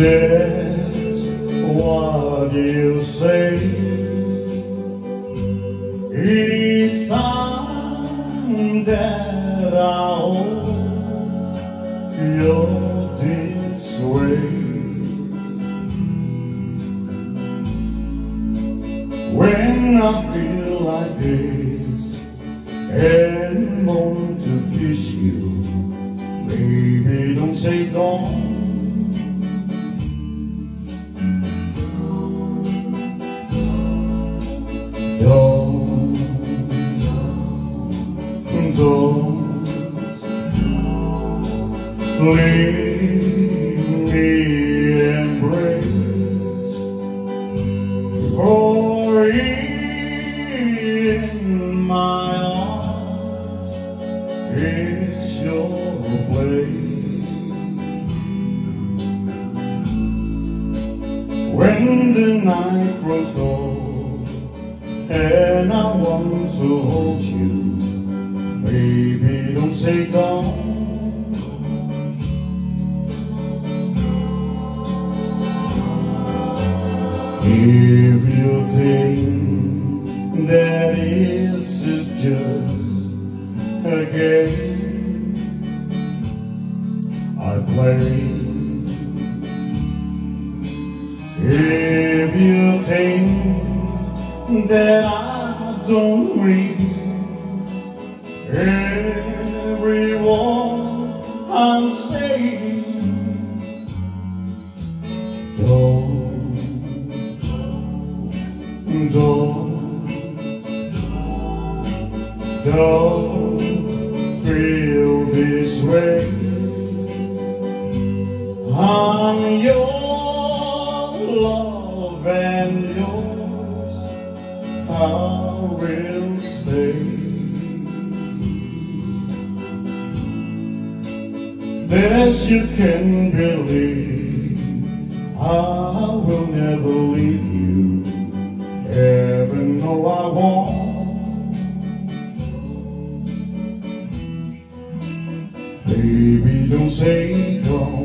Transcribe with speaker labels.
Speaker 1: That's what you say each time that I hold you this way. When I feel like this and want to kiss you, baby, don't say don't. Don't leave me embrace, for in my arms is your place. When the night grows cold and I want to hold you, baby, don't say don't. If you think that this is just a game I play, if you think that I don't read every word I'm saying, don't feel this way. I'm your love and yours I will stay. As you can believe, I will never leave you, even though I won't. Baby, don't say don't.